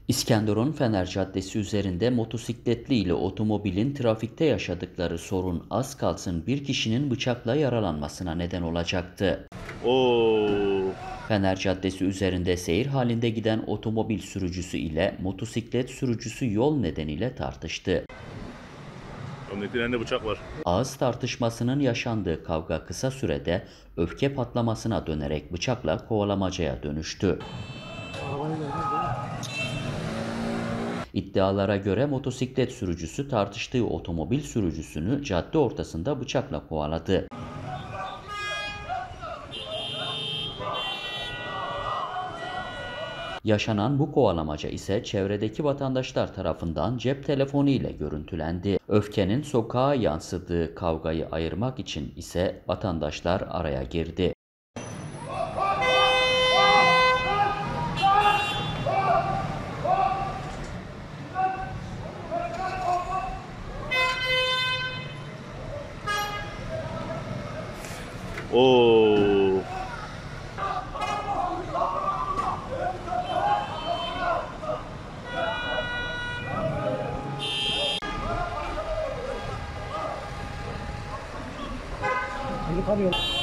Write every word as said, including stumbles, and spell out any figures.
İskenderun Fener Caddesi üzerinde motosikletli ile otomobilin trafikte yaşadıkları sorun az kalsın bir kişinin bıçakla yaralanmasına neden olacaktı. Oo. Fener Caddesi üzerinde seyir halinde giden otomobil sürücüsü ile motosiklet sürücüsü yol nedeniyle tartıştı. Omletin elinde bıçak var. Ağız tartışmasının yaşandığı kavga kısa sürede öfke patlamasına dönerek bıçakla kovalamacaya dönüştü. İddialara göre motosiklet sürücüsü tartıştığı otomobil sürücüsünü cadde ortasında bıçakla kovaladı. Yaşanan bu kovalamaca ise çevredeki vatandaşlar tarafından cep telefonu ile görüntülendi. Öfkenin sokağa yansıdığı kavgayı ayırmak için ise vatandaşlar araya girdi. Oo. Yıkanıyor.